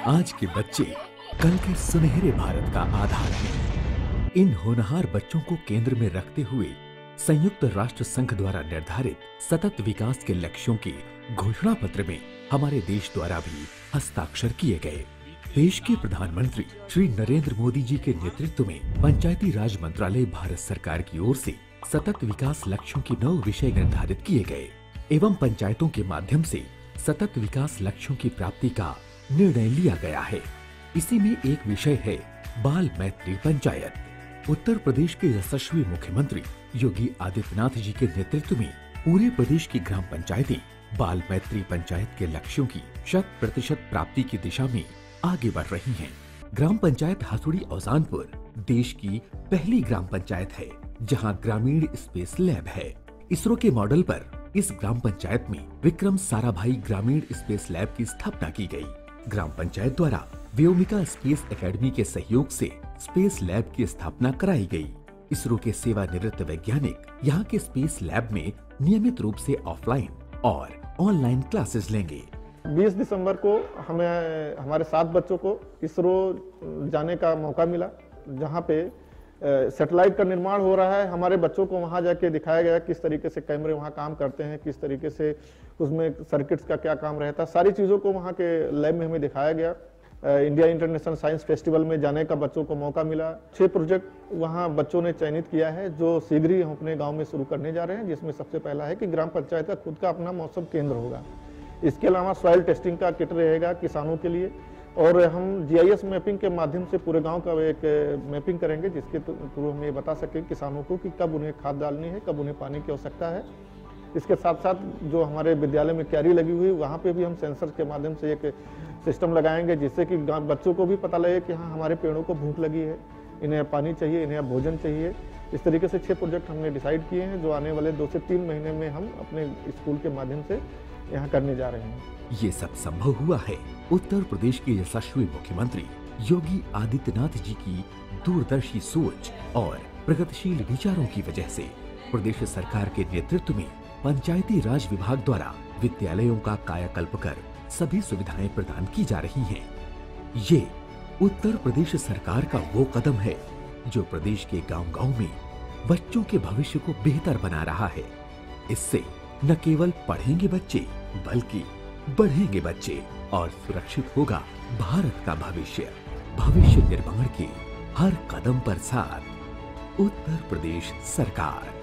आज के बच्चे कल के सुनहरे भारत का आधार हैं। इन होनहार बच्चों को केंद्र में रखते हुए संयुक्त राष्ट्र संघ द्वारा निर्धारित सतत विकास के लक्ष्यों के घोषणा पत्र में हमारे देश द्वारा भी हस्ताक्षर किए गए। देश के प्रधानमंत्री श्री नरेंद्र मोदी जी के नेतृत्व में पंचायती राज मंत्रालय भारत सरकार की ओर से सतत विकास लक्ष्यों के 9 विषय निर्धारित किए गए एवं पंचायतों के माध्यम से सतत विकास लक्ष्यों की प्राप्ति का निर्णय लिया गया है। इसी में एक विषय है बाल मैत्री पंचायत। उत्तर प्रदेश के यशस्वी मुख्यमंत्री योगी आदित्यनाथ जी के नेतृत्व में पूरे प्रदेश की ग्राम पंचायतें बाल मैत्री पंचायत के लक्ष्यों की 100% प्राप्ति की दिशा में आगे बढ़ रही हैं। ग्राम पंचायत हथुड़ी औजानपुर देश की पहली ग्राम पंचायत है जहां ग्रामीण स्पेस लैब है। इसरो के मॉडल पर इस ग्राम पंचायत में विक्रम साराभाई ग्रामीण स्पेस लैब की स्थापना की गई। ग्राम पंचायत द्वारा व्योमिका स्पेस एकेडमी के सहयोग से स्पेस लैब की स्थापना कराई गई। इसरो के सेवानिवृत्त वैज्ञानिक यहाँ के स्पेस लैब में नियमित रूप से ऑफलाइन और ऑनलाइन क्लासेस लेंगे। 20 दिसंबर को हमें हमारे 7 बच्चों को इसरो जाने का मौका मिला, जहाँ पे सैटेलाइट का निर्माण हो रहा है। हमारे बच्चों को वहाँ जाके दिखाया गया किस तरीके से कैमरे वहाँ काम करते हैं, किस तरीके से उसमें सर्किट्स का क्या काम रहता है, सारी चीज़ों को वहाँ के लैब में हमें दिखाया गया। इंडिया इंटरनेशनल साइंस फेस्टिवल में जाने का बच्चों को मौका मिला। 6 प्रोजेक्ट वहाँ बच्चों ने चयनित किया है जो शीघ्र ही हम अपने गाँव में शुरू करने जा रहे हैं, जिसमें सबसे पहला है कि ग्राम पंचायत का खुद का अपना मौसम केंद्र होगा। इसके अलावा सॉइल टेस्टिंग का किट रहेगा किसानों के लिए, और हम जीआईएस मैपिंग के माध्यम से पूरे गांव का एक मैपिंग करेंगे, जिसके थ्रू हम ये बता सकें किसानों को कि कब उन्हें खाद डालनी है, कब उन्हें पानी की आवश्यकता है। इसके साथ साथ जो हमारे विद्यालय में क्यारी लगी हुई वहाँ पे भी हम सेंसर के माध्यम से एक सिस्टम लगाएंगे, जिससे कि बच्चों को भी पता लगे कि हाँ हमारे पेड़ों को भूख लगी है, इन्हें पानी चाहिए, इन्हें भोजन चाहिए। इस तरीके से 6 प्रोजेक्ट हमने डिसाइड किए हैं जो आने वाले 2 से 3 महीने में हम अपने स्कूल के माध्यम से यहाँ करने जा रहे हैं। ये सब संभव हुआ है उत्तर प्रदेश के यशस्वी मुख्यमंत्री योगी आदित्यनाथ जी की दूरदर्शी सोच और प्रगतिशील विचारों की वजह से। प्रदेश सरकार के नेतृत्व में पंचायती राज विभाग द्वारा विद्यालयों का कायाकल्प कर सभी सुविधाएं प्रदान की जा रही हैं। ये उत्तर प्रदेश सरकार का वो कदम है जो प्रदेश के गांव-गांव में बच्चों के भविष्य को बेहतर बना रहा है। इससे न केवल पढ़ेंगे बच्चे बल्कि बढ़ेंगे बच्चे और सुरक्षित होगा भारत का भविष्य। भविष्य निर्माण के हर कदम पर साथ उत्तर प्रदेश सरकार।